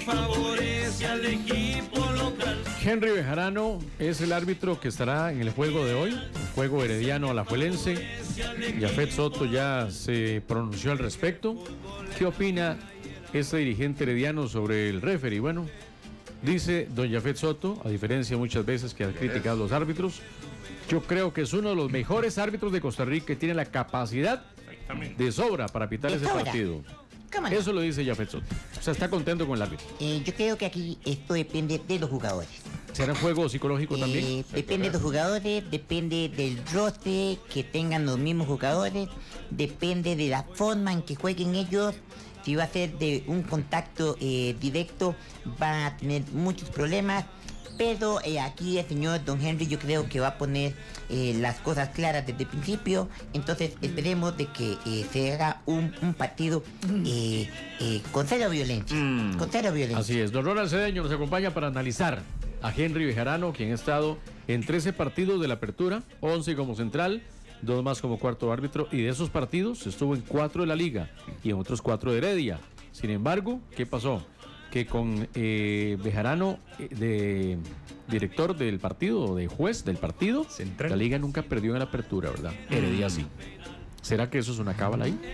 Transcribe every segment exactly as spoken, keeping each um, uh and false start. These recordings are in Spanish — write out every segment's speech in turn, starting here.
favorece al equipo local. Henry Bejarano es el árbitro que estará en el juego de hoy, el juego herediano alajuelense. Yafet Soto ya se pronunció al respecto. ¿Qué opina este dirigente herediano sobre el referee? Bueno, dice don Yafet Soto, a diferencia muchas veces que ha criticado a los árbitros, yo creo que es uno de los mejores árbitros de Costa Rica que tiene la capacidad de sobra para pitar ese sobra. partido. ¿Cómo no? Eso lo dice Yafet Soto. O sea, está contento con el árbitro. Eh, yo creo que aquí esto depende de los jugadores. ¿Será un juego psicológico Eh, también? depende de los jugadores, depende del roster que tengan los mismos jugadores, depende de la forma en que jueguen ellos. Si va a ser de un contacto eh, directo, van a tener muchos problemas. Pero eh, aquí el señor Don Henry yo creo que va a poner eh, las cosas claras desde el principio. Entonces esperemos de que eh, se haga un, un partido eh, eh, con cero violencia. Mm. Con cero violencia. Así es. Don Ronald Cedeño nos acompaña para analizar a Henry Bejarano, quien ha estado en trece partidos de la apertura, once como central, dos más como cuarto árbitro, y de esos partidos estuvo en cuatro de la liga y en otros cuatro de Heredia. Sin embargo, ¿qué pasó? Que con eh, Bejarano eh, de director del partido, o de juez del partido, Central. la liga nunca perdió en la apertura, ¿verdad? Heredia sí. ¿Será que eso es una cábala ahí?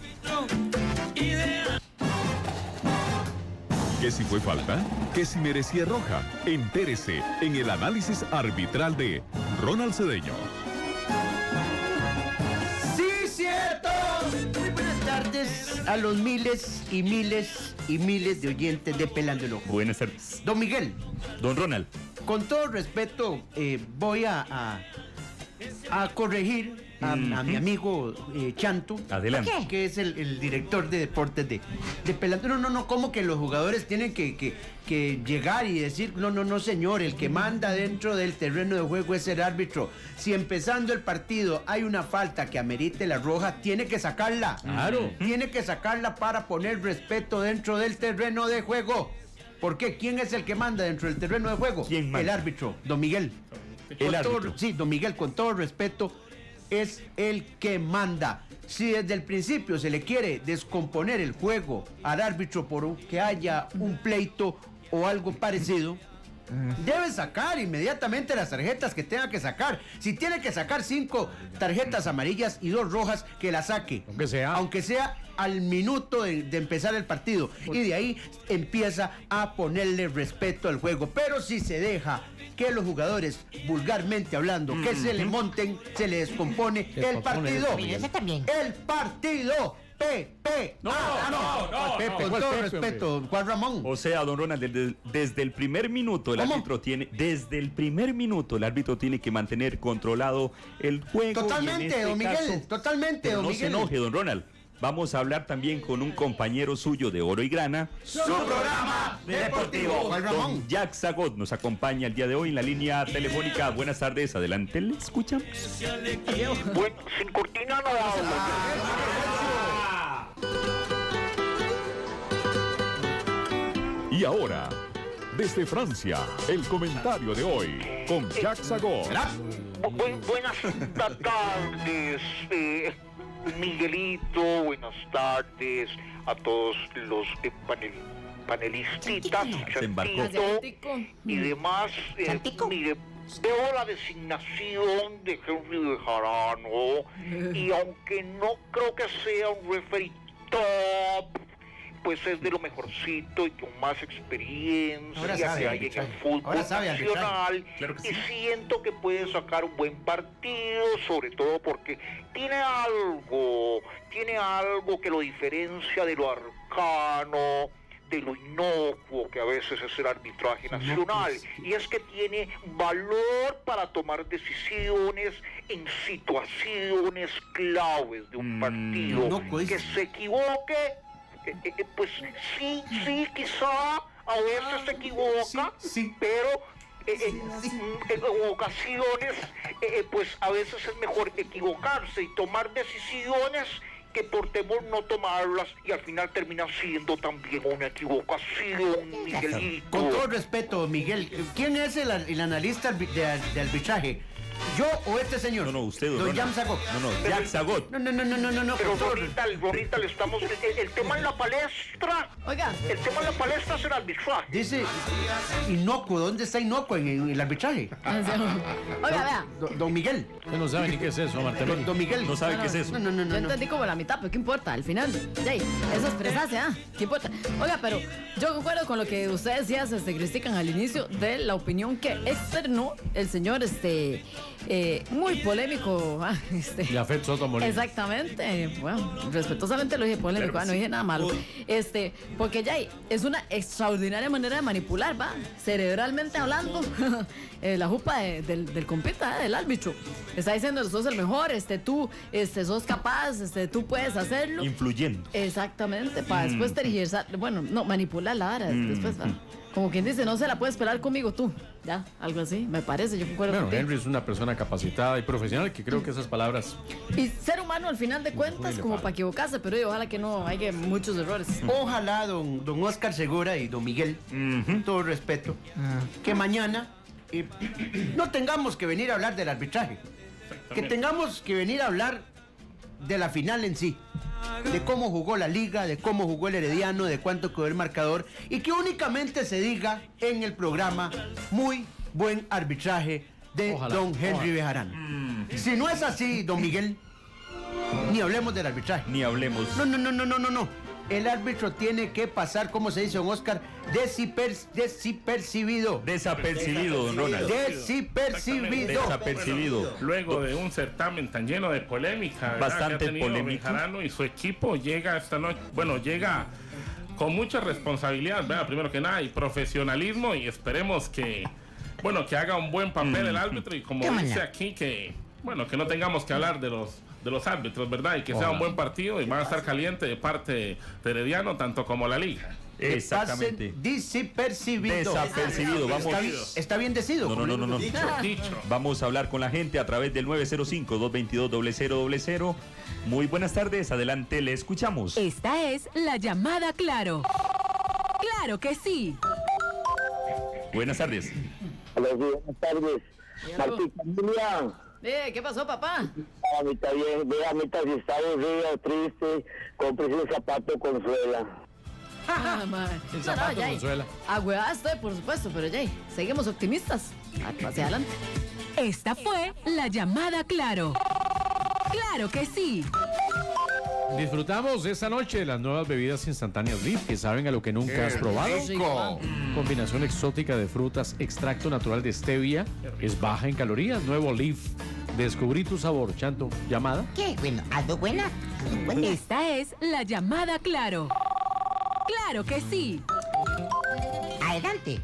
¿Que si fue falta? ¿Que si merecía roja? Entérese en el análisis arbitral de Ronald Cedeño. ¡Sí, cierto! Muy buenas tardes a los miles y miles y miles de oyentes de Pelando el Ojo. Buenas tardes. Don Miguel, Don Ronald. con todo respeto, eh, voy a, a, a corregir a, a mi amigo eh, Chanto. Adelante. ¿Qué? Que es el, el director de deportes de, de Pelando. No, no, no, como que los jugadores tienen que, que, que llegar y decir, no, no, no, señor, el que manda dentro del terreno de juego es el árbitro. Si empezando el partido hay una falta que amerite la roja, tiene que sacarla. Claro. Tiene que sacarla para poner respeto dentro del terreno de juego. ¿Por qué? ¿Quién es el que manda dentro del terreno de juego? ¿Quién manda? El árbitro, don Miguel. El Con todo- árbitro. sí, don Miguel, con todo respeto, es el que manda. Si desde el principio se le quiere descomponer el juego al árbitro por un- que haya un pleito o algo parecido, debe sacar inmediatamente las tarjetas que tenga que sacar. Si tiene que sacar cinco tarjetas amarillas y dos rojas, que las saque. Aunque sea. Aunque sea al minuto de, de empezar el partido. Y de ahí empieza a ponerle respeto al juego. Pero si se deja que los jugadores, vulgarmente hablando, que se le monten, se le descompone Se el descompone partido. eso, Mire, ese también. El partido. Pepe. No, Ah, no, no, Pepe, no. con ¿Cuál todo Pepe, respeto, Juan Ramón. O sea, don Ronald, desde, desde el primer minuto el ¿Cómo? árbitro tiene, desde el primer minuto el árbitro tiene que mantener controlado el juego. Totalmente, y en este don Miguel, caso- totalmente, pero don no Miguel. se enoje, don Ronald. Vamos a hablar también con un compañero suyo de Oro y Grana. Su programa deportivo, Juan Ramón. Don Jack Zagot nos acompaña el día de hoy en la línea telefónica. Buenas tardes, adelante, le escuchamos. Bueno, sin cortina no hablo. Y ahora, desde Francia, el comentario de hoy con Jack Zagot. Bu- bu- buenas ta- tardes, eh, Miguelito. Buenas tardes a todos los eh, panel- panelistas, Se embarcó. Chantito y demás. Eh, ¿Chantico? mire, veo la designación de Henry Bejarano y aunque no creo que sea un referee top, pues es de lo mejorcito y con más experiencia Ahora que sabe hay en el arbitraje. fútbol Ahora sabe arbitraje. nacional. Claro que Y sí. siento que puede sacar un buen partido, sobre todo porque tiene algo, tiene algo que lo diferencia de lo arcano, de lo inocuo que a veces es el arbitraje nacional, y es que tiene valor para tomar decisiones en situaciones claves de un Mm, partido. inocuo es- Que se equivoque, eh, eh, pues sí, sí, quizá a veces se equivoca, sí, sí. pero eh, eh, mm, en ocasiones, eh, eh, pues a veces es mejor equivocarse y tomar decisiones que por temor no tomarlas, y al final termina siendo también una equivocación, Miguelito. Con todo respeto, Miguel, ¿quién es el, el analista arbi- de, de arbitraje? ¿Yo o este señor? No, no, usted, don Don Ronald. Jam Zagot. No, no, Jack Zagot. No, no, no, no, no, no, no. Pero con todo- Ronita, Ronita, le estamos... El, el tema en la palestra... Oiga, El tema en la palestra es el arbitraje. Dice inocuo, ¿dónde está inocuo en, en el arbitraje? oiga, vea. Don, don Miguel. Usted no sabe ni qué es eso, Don, Martín. don Miguel. No sabe qué es eso. No, no, no, Yo no. no. entendí como la mitad, pero ¿qué importa? Al final, Jay, eso es fresace, ¿ah? ¿Qué importa? Oiga, pero yo concuerdo con lo que usted decía, este, critican al inicio de la opinión que externó el señor, este, eh, muy polémico, ah, este. Jafet Soto Molina. Exactamente, bueno, respetuosamente lo dije polémico, ah, no dije nada malo. Este, porque Jay, es una extraordinaria manera de manipular, va, cerebralmente hablando, eh, la jupa de- del, del compita, eh, del árbitro. Está diciendo, sos el mejor, este, tú, este, sos capaz, este, tú puedes hacerlo. Influyendo. Exactamente, para después tergiversar, bueno, no, manipular la vara, después, va. Como quien dice, no se la puedes pelar conmigo tú, ya, algo así, me parece, yo concuerdo Bueno, contigo. Henry es una persona capacitada y profesional que creo que esas palabras. Y ser humano al final de cuentas, le como falta. para equivocarse, pero yo, ojalá que no haya muchos errores. Ojalá don, don Oscar Segura y don Miguel, con todo respeto, que mañana eh, no tengamos que venir a hablar del arbitraje, que tengamos que venir a hablar de la final en sí, de cómo jugó la liga, de cómo jugó el Herediano, de cuánto quedó el marcador, y que únicamente se diga en el programa muy buen arbitraje de Ojalá, don Henry ojalá. Bejarano. Si no es así, don Miguel, ni hablemos del arbitraje. Ni hablemos. No, no, no, no, no, no, no. El árbitro tiene que pasar, como se dice, don Oscar, desiper- desipercibido. Desapercibido, don Ronald. Desipercibido. Desapercibido. Luego de un certamen tan lleno de polémica, ¿verdad? Bastante que ha tenido polémico. Bejarano y su equipo llega esta noche, bueno, llega con mucha responsabilidad, ¿verdad? Primero que nada, y profesionalismo, y esperemos que, bueno, que haga un buen papel el árbitro, y como Cámara. dice aquí, que, bueno, que no tengamos que hablar de los de los árbitros, ¿verdad? Y que sea Ojalá. un buen partido y van a estar caliente de parte de Herediano, tanto como la liga. Que Exactamente. pasen Desapercibido. Desapercibido. Vamos. Está, bien- está bien decidido. No, no, no, no, no. Dicho. Vamos a hablar con la gente a través del nueve cero cinco, dos dos dos, cero cero cero cero. Muy buenas tardes, adelante, le escuchamos. Esta es la llamada Claro. Claro que sí. Buenas tardes. Hola, sí, buenas tardes. Martín Camila, Eh, ¿qué pasó, papá? a mitad bien, vea, a mitad si está aburrido o triste, cómprese un zapato con suela. Ah, man. El No, no, zapato Jay. consuela. Agüeada estoy, por supuesto, pero Jay, seguimos optimistas. Ah, Hacia adelante. Esta fue la llamada Claro. Claro que sí. Disfrutamos esta noche las nuevas bebidas instantáneas Leaf que saben a lo que nunca has probado. Rico. Combinación exótica de frutas, extracto natural de stevia, es baja en calorías. Nuevo Leaf. Descubrí tu sabor, Chanto. ¿Llamada? ¿Qué? Bueno, algo buena. Algo buena. Esta es la llamada Claro. Claro que sí. Adelante.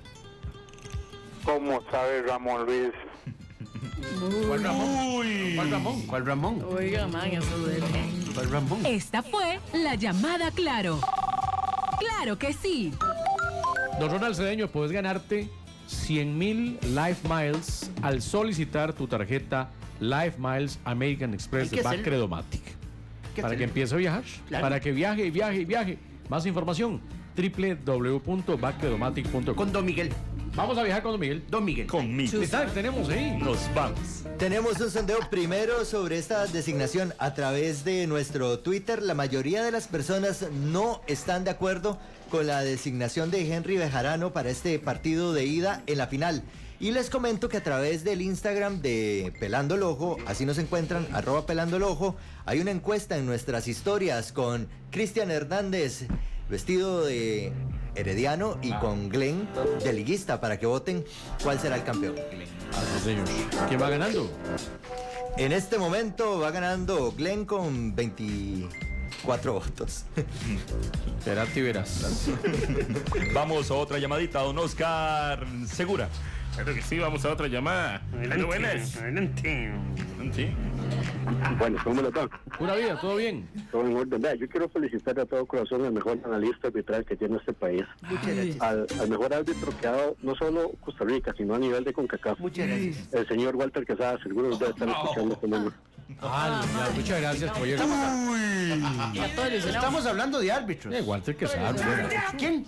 ¿Cómo sabe Ramón Luis? ¿Cuál Ramón? ¿Cuál Ramón? ¿Cuál Ramón? Oiga, man, eso duele. ¿Cuál Ramón? Esta fue la llamada Claro. Claro que sí. Don Ronald Cedeño, puedes ganarte cien mil Life Miles al solicitar tu tarjeta Life Miles American Express Hay que de hacerlo. Bacredomatic. ¿Qué Para que hacerlo? empiece a viajar, Claro. para que viaje y viaje y viaje. Más información, doble u doble u doble u punto bacredomatic punto com. Con Don Miguel. Vamos a viajar con Don Miguel. Don Miguel. Conmigo. ¿Qué tal? Tenemos ahí. Nos vamos. Tenemos un sondeo primero sobre esta designación a través de nuestro Twitter. La mayoría de las personas no están de acuerdo con la designación de Henry Bejarano para este partido de ida en la final. Y les comento que a través del Instagram de Pelando el Ojo, así nos encuentran, arroba Pelando el Ojo, hay una encuesta en nuestras historias con Cristian Hernández, vestido de herediano, y con Glenn, de liguista, para que voten cuál será el campeón. Así, señor. ¿Quién va ganando? En este momento va ganando Glenn con veinticuatro votos. Esperate y verás. Vamos a otra llamadita, don Oscar Segura. Claro que sí, vamos a otra llamada. Hello, buenas. Sí. Bueno, ¿cómo le va? Pura vida, ¿todo bien? Todo en orden. Vea, yo quiero felicitar a todo corazón al mejor analista arbitral que tiene este país. Muchas gracias. Al, al mejor árbitro que ha dado no solo Costa Rica, sino a nivel de CONCACAF. Muchas gracias. El señor Walter Quesada, seguro debe estar escuchando este momento. Ah, ya, muchas gracias, Pollero. Ya todo ilusionado. Estamos hablando de árbitros. Eh, Walter Quesada. bueno. ¿Quién?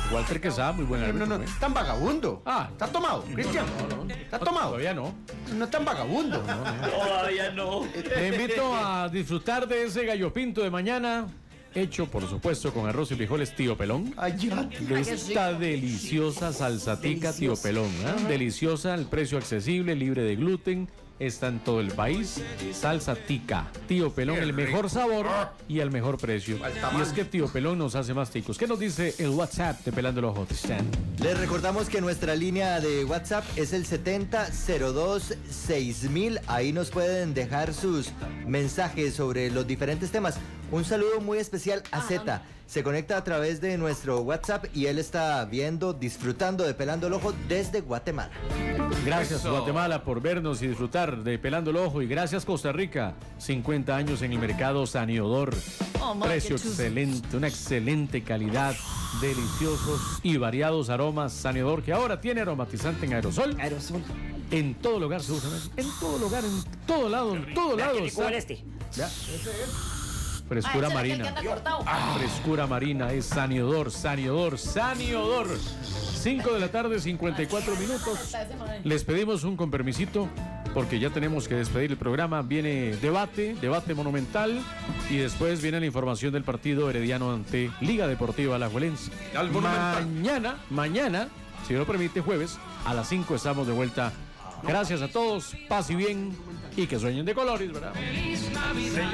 Walter Quesada, muy buen árbitro. No, no, fue. tan vagabundo. Ah, ¿Está tomado, Cristian? no, no. ¿Está tomado? Todavía no. No es tan vagabundo. Todavía no. Te invito a disfrutar de ese gallo pinto de mañana, hecho por supuesto con arroz y frijoles Tío Pelón. Ay, ya. De esta deliciosa salsatica Tío Pelón. ¿eh? Deliciosa, el precio accesible, libre de gluten. Está en todo el país. Salsa tica. Tío Pelón, el mejor sabor y el mejor precio. Y es que Tío Pelón nos hace más ticos. ¿Qué nos dice el WhatsApp de Pelando los Ojos? Les recordamos que nuestra línea de WhatsApp es el setenta cero dos seis mil. Ahí nos pueden dejar sus mensajes sobre los diferentes temas. Un saludo muy especial a Zeta. Se conecta a través de nuestro WhatsApp y él está viendo, disfrutando de Pelando el Ojo desde Guatemala. Gracias Eso. Guatemala por vernos y disfrutar de Pelando el Ojo. Y gracias Costa Rica. cincuenta años en el mercado Saniodor. Oh, my, Precio qué chus. excelente, una excelente calidad. Deliciosos y variados aromas. Saniodor que ahora tiene aromatizante en aerosol. Aerosol. En todo lugar se usa. En todo lugar, en todo lado, en todo lado. está. este. Ya. Ah, Frescura ese es aquel marina. que anda cortado. Frescura marina es Saniodor, Saniodor, Saniodor. cinco de la tarde, cincuenta y cuatro minutos. Les pedimos un con permisito porque ya tenemos que despedir el programa. Viene debate, debate monumental y después viene la información del partido Herediano ante Liga Deportiva Alajuelense. Al Monumental. Mañana, mañana, si Dios lo permite, jueves a las cinco estamos de vuelta. Gracias a todos, paz y bien y que sueñen de colores, ¿verdad? Feliz Navidad.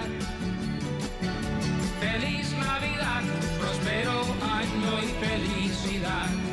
Feliz Navidad, próspero año y felicidad.